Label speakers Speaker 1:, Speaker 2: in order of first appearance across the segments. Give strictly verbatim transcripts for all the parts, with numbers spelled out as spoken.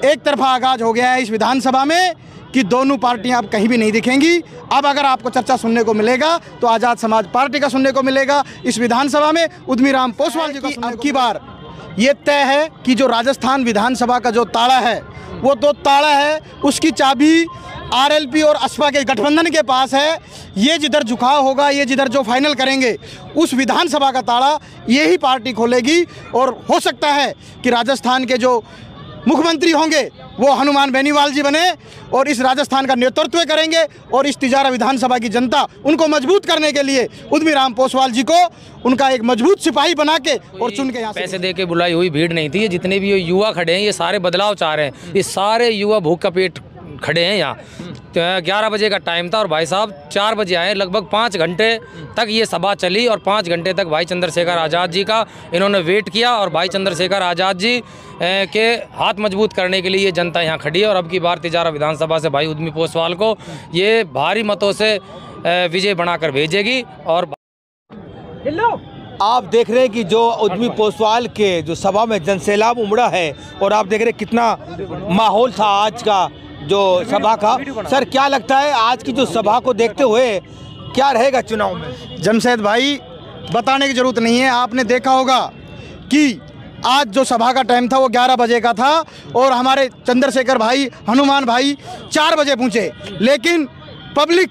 Speaker 1: एक तरफा आगाज हो गया है इस विधानसभा में कि दोनों पार्टियां अब कहीं भी नहीं दिखेंगी। अब अगर आपको चर्चा सुनने को मिलेगा तो आज़ाद समाज पार्टी का सुनने को मिलेगा इस विधानसभा में। उद्यमीराम पोसवाल जी का अब की बार ये तय है कि जो राजस्थान विधानसभा का जो ताला है वो दो ताला है, उसकी चाबी आरएलपी और असपा के गठबंधन के पास है। ये जिधर झुकाव होगा, ये जिधर जो फाइनल करेंगे उस विधानसभा का ताला यही पार्टी खोलेगी। और हो सकता है कि राजस्थान के जो मुख्यमंत्री होंगे वो हनुमान बेनीवाल जी बने और इस राजस्थान का नेतृत्व करेंगे। और इस तिजारा विधानसभा की जनता उनको मजबूत करने के लिए उद्यमीराम पोसवाल जी को उनका एक मजबूत सिपाही बना के और चुन के यहाँ
Speaker 2: पैसे दे के बुलाई हुई भीड़ नहीं थी। ये जितने भी युवा खड़े हैं ये सारे बदलाव चाह रहे हैं। ये सारे युवा भूख का पेट खड़े हैं यहाँ। ग्यारह बजे का टाइम था और भाई साहब चार बजे आए। लगभग पाँच घंटे तक ये सभा चली और पाँच घंटे तक भाई चंद्रशेखर आज़ाद जी का इन्होंने वेट किया। और भाई चंद्रशेखर आज़ाद जी के हाथ मजबूत करने के लिए ये जनता यहाँ खड़ी है। और अब की बार तिजारा विधानसभा से भाई उद्यमी पोसवाल को ये भारी मतों से विजय बनाकर भेजेगी। और
Speaker 3: आप देख रहे हैं कि जो उद्यमी पोसवाल के जो सभा में जनसैलाब उमड़ा है और आप देख रहे हैं कितना माहौल था आज का जो सभा का। सर क्या लगता है आज की जो सभा को देखते हुए क्या रहेगा चुनाव में?
Speaker 1: जमशेद भाई बताने की ज़रूरत नहीं है, आपने देखा होगा कि आज जो सभा का टाइम था वो ग्यारह बजे का था और हमारे चंद्रशेखर भाई हनुमान भाई चार बजे पहुँचे। लेकिन पब्लिक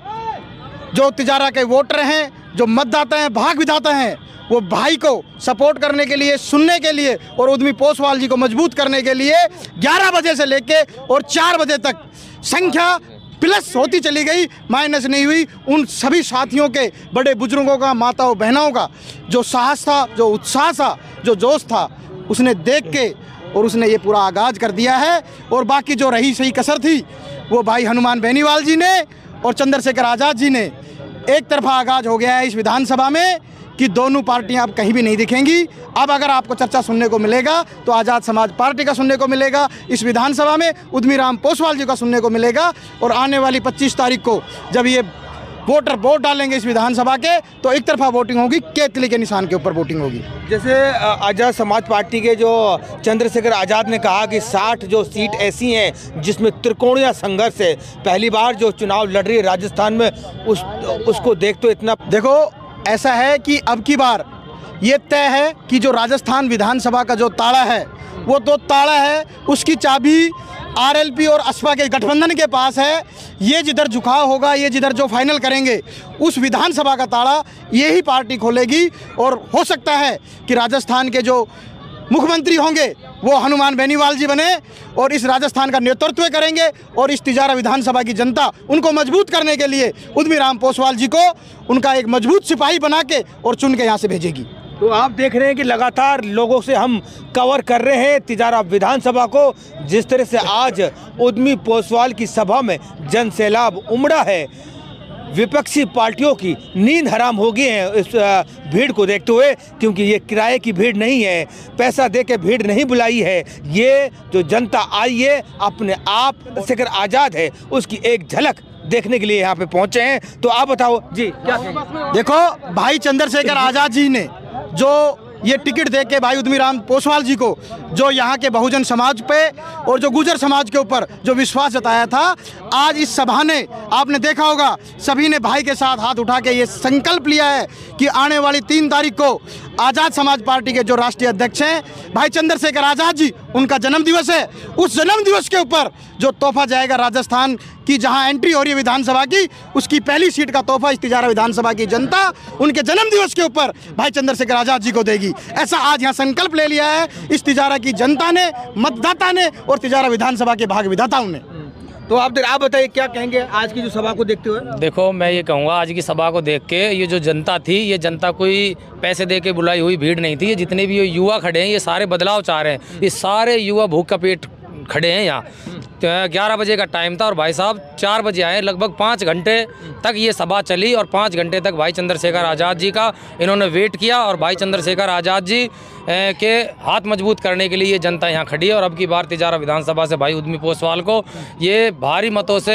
Speaker 1: जो तिजारा के वोटर हैं, जो मतदाता हैं, भाग विधाता हैं, वो भाई को सपोर्ट करने के लिए, सुनने के लिए और उद्यमी पोसवाल जी को मजबूत करने के लिए ग्यारह बजे से लेके और चार बजे तक संख्या प्लस होती चली गई, माइनस नहीं हुई। उन सभी साथियों के, बड़े बुजुर्गों का, माताओं बहनों का जो साहस था, जो उत्साह था, जो जोश था, उसने देख के और उसने ये पूरा आगाज कर दिया है। और बाकी जो रही सही कसर थी वो भाई हनुमान बेनीवाल जी ने और चंद्रशेखर आज़ाद जी ने एक तरफा आगाज हो गया है इस विधानसभा में कि दोनों पार्टियां अब कहीं भी नहीं दिखेंगी। अब अगर आपको चर्चा सुनने को मिलेगा तो आज़ाद समाज पार्टी का सुनने को मिलेगा इस विधानसभा में, उद्यमीराम पोसवाल जी का सुनने को मिलेगा। और आने वाली पच्चीस तारीख को जब ये वोटर वोट डालेंगे इस विधानसभा के तो एक तरफा वोटिंग होगी, केतली के निशान के ऊपर वोटिंग होगी।
Speaker 3: जैसे आज़ाद समाज पार्टी के जो चंद्रशेखर आज़ाद ने कहा कि साठ जो सीट ऐसी हैं जिसमें त्रिकोणीय संघर्ष है, पहली बार जो चुनाव लड़ रही है राजस्थान में, उस उसको देख तो इतना
Speaker 1: देखो ऐसा है कि अब की बार ये तय है कि जो राजस्थान विधानसभा का जो ताला है वो दो ताला है, उसकी चाबी आरएलपी और असपा के गठबंधन के पास है। ये जिधर झुकाव होगा, ये जिधर जो फाइनल करेंगे उस विधानसभा का ताला यही पार्टी खोलेगी। और हो सकता है कि राजस्थान के जो मुख्यमंत्री होंगे वो हनुमान बेनीवाल जी बने और इस राजस्थान का नेतृत्व करेंगे। और इस तिजारा विधानसभा की जनता उनको मजबूत करने के लिए उद्यमीराम पोसवाल जी को उनका एक मजबूत सिपाही बना के और चुन के यहाँ से भेजेगी।
Speaker 3: तो आप देख रहे हैं कि लगातार लोगों से हम कवर कर रहे हैं तिजारा विधानसभा को। जिस तरह से आज उद्यमी पोसवाल की सभा में जनसैलाब उमड़ा है, विपक्षी पार्टियों की नींद हराम हो गई है इस भीड़ को देखते हुए, क्योंकि ये किराए की भीड़ नहीं है, पैसा दे के भीड़ नहीं बुलाई है। ये जो जनता आई है अपने आप चंद्रशेखर आज़ाद है उसकी एक झलक देखने के लिए यहाँ पे पहुँचे हैं। तो आप बताओ जी क्या कहेंगे?
Speaker 1: देखो भाई चंद्रशेखर आज़ाद जी ने जो ये टिकट दे के भाई उद्यमीराम पोसवाल जी को जो यहाँ के बहुजन समाज पे और जो गुर्जर समाज के ऊपर जो विश्वास जताया था, आज इस सभा ने आपने देखा होगा सभी ने भाई के साथ हाथ उठा के ये संकल्प लिया है कि आने वाली तीन तारीख को आज़ाद समाज पार्टी के जो राष्ट्रीय अध्यक्ष हैं भाई चंद्रशेखर आज़ाद जी, उनका जन्म दिवस है। उस जन्म दिवस के ऊपर जो तोहफा जाएगा राजस्थान की जहां एंट्री हो रही है विधानसभा की, उसकी पहली सीट का तोहफा इस तिजारा विधानसभा की जनता उनके जन्म दिवस के ऊपर भाई चंद्रशेखर आज़ाद जी को देगी। ऐसा आज यहाँ संकल्प ले लिया है इस तिजारा की जनता ने, मतदाता ने और तिजारा विधानसभा के भाग विधाताओं ने।
Speaker 3: तो आप आप बताइए क्या कहेंगे आज की जो सभा को देखते हुए?
Speaker 2: देखो मैं ये कहूँगा आज की सभा को देख के ये जो जनता थी, ये जनता कोई पैसे दे के बुलाई हुई भीड़ नहीं थी। ये जितने भी युवा खड़े हैं ये सारे बदलाव चाह रहे हैं। ये सारे युवा भूख का पेट खड़े हैं यहाँ। ग्यारह बजे का टाइम था और भाई साहब चार बजे आए। लगभग पाँच घंटे तक ये सभा चली और पाँच घंटे तक भाई चंद्रशेखर आज़ाद जी का इन्होंने वेट किया। और भाई चंद्रशेखर आज़ाद जी के हाथ मजबूत करने के लिए ये जनता यहाँ खड़ी है। और अब की बार तिजारा विधानसभा से भाई उद्यमी पोसवाल को ये भारी मतों से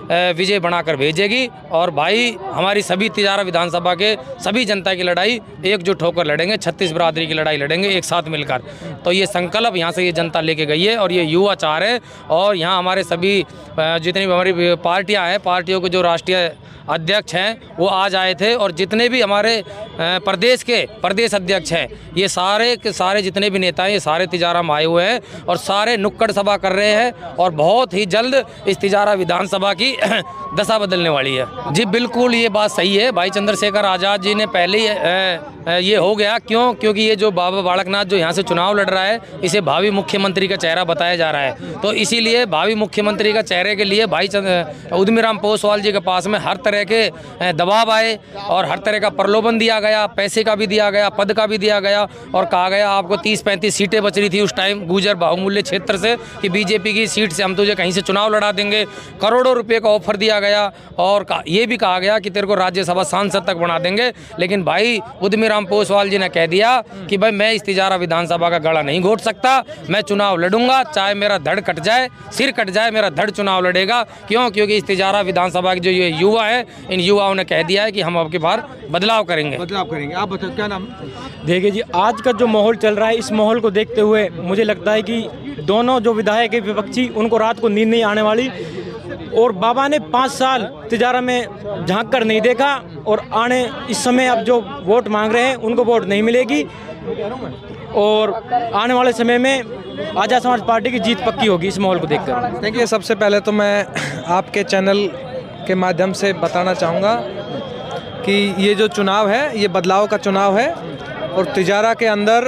Speaker 2: विजय बनाकर भेजेगी। और भाई हमारी सभी तिजारा विधानसभा के सभी जनता की लड़ाई एकजुट होकर लड़ेंगे, छत्तीस बिरादरी की लड़ाई लड़ेंगे एक साथ मिलकर। तो ये संकल्प यहाँ से ये जनता लेके गई है और ये युवा चाह रहे हैं। और यहाँ हमारे सभी जितनी भी हमारी पार्टियाँ हैं, पार्टियों के जो राष्ट्रीय अध्यक्ष हैं वो आज आए थे, और जितने भी हमारे प्रदेश के प्रदेश अध्यक्ष हैं ये सारे के सारे जितने भी नेता हैं ये सारे तिजारा में आए हुए हैं और सारे नुक्कड़ सभा कर रहे हैं। और बहुत ही जल्द इस तिजारा विधानसभा की दशा बदलने वाली है। जी बिल्कुल ये बात सही है। भाई चंद्रशेखर आज़ाद जी ने पहले ही ये हो गया, क्यों? क्योंकि ये जो बाबा बालकनाथ जो यहाँ से चुनाव लड़ रहा है इसे भावी मुख्यमंत्री का चेहरा बताया जा रहा है। तो इसीलिए भावी मुख्यमंत्री का चेहरे के लिए भाई उद्यमीराम पोसवाल जी के पास में हर तरह के दबाव आए और हर तरह का प्रलोभन दिया गया, पैसे का भी दिया गया, पद का भी दिया गया, और कहा गया आपको तीस पैंतीस सीटें बच रही थी उस टाइम गुजर बहुमूल्य क्षेत्र से कि बीजेपी की सीट से हम तुझे कहीं से चुनाव लड़ा देंगे। करोड़ों रुपए का ऑफर दिया गया और ये भी कहा गया कि तेरे को राज्यसभा सांसद तक बना देंगे। लेकिन भाई उद्यमीराम पोसवाल जी ने कह दिया कि भाई मैं इस तिजारा विधानसभा का गला नहीं घोट सकता, मैं चुनाव लड़ूंगा, चाहे मेरा धड़ कट जाए, सिर कट जाए, मेरा धड़ चुनाव लड़ेगा। क्यों? क्योंकि इस तिजारा विधानसभा के जो ये युवा है, इन युवाओं ने कह दिया है कि हम अब की बार बदलाव करेंगे
Speaker 3: बदलाव करेंगे। आप बताओ क्या नाम?
Speaker 4: देखिए जी, आज का जो माहौल चल रहा है इस माहौल को देखते हुए मुझे लगता है कि दोनों जो विधायक है विपक्षी उनको रात को नींद नहीं आने वाली। और बाबा ने पाँच साल तिजारा में झांक कर नहीं देखा और आने इस समय अब जो वोट मांग रहे हैं उनको वोट नहीं मिलेगी और आने वाले समय में आज़ाद समाज पार्टी की जीत पक्की होगी इस माहौल को देखकर।
Speaker 5: देखिए, सबसे पहले तो मैं आपके चैनल के माध्यम से बताना चाहूँगा कि ये जो चुनाव है ये बदलाव का चुनाव है और तिजारा के अंदर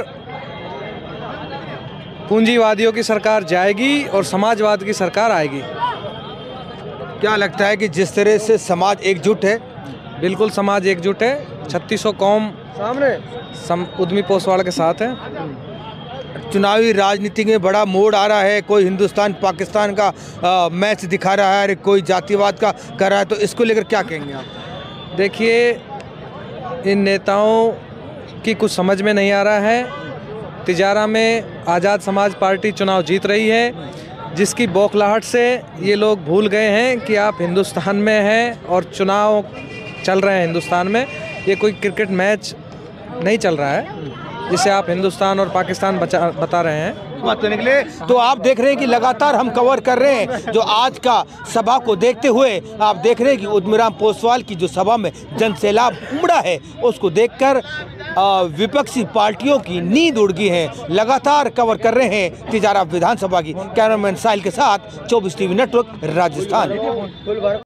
Speaker 5: पूंजीवादियों की सरकार जाएगी और समाजवाद की सरकार आएगी।
Speaker 3: क्या लगता है कि जिस तरह से समाज एकजुट है?
Speaker 5: बिल्कुल समाज एकजुट है, छत्तीसों कौम
Speaker 3: सामने
Speaker 5: सम उद्यमी पोसवाल के साथ है।
Speaker 3: चुनावी राजनीति में बड़ा मोड़ आ रहा है, कोई हिंदुस्तान पाकिस्तान का आ, मैच दिखा रहा है, कोई जातिवाद का कर रहा है, तो इसको लेकर क्या कहेंगे आप?
Speaker 5: देखिए, इन नेताओं की कुछ समझ में नहीं आ रहा है। तिजारा में आज़ाद समाज पार्टी चुनाव जीत रही है, जिसकी बौखलाहट से ये लोग भूल गए हैं कि आप हिंदुस्तान में हैं और चुनाव चल रहे हैं हिंदुस्तान में। ये कोई क्रिकेट मैच नहीं चल रहा है जिसे आप हिंदुस्तान और पाकिस्तान बचा बता रहे हैं।
Speaker 3: बात करने के लिए तो आप देख रहे हैं कि लगातार हम कवर कर रहे हैं जो आज का सभा को देखते हुए आप देख रहे हैं कि उद्यमीराम पोसवाल की जो सभा में जनसैलाब उमड़ा है उसको देखकर विपक्षी पार्टियों की नींद उड़ गई है। लगातार कवर कर रहे हैं तिजारा विधानसभा की। कैमरामैन साहिल के साथ चौबीस टीवी नेटवर्क राजस्थान।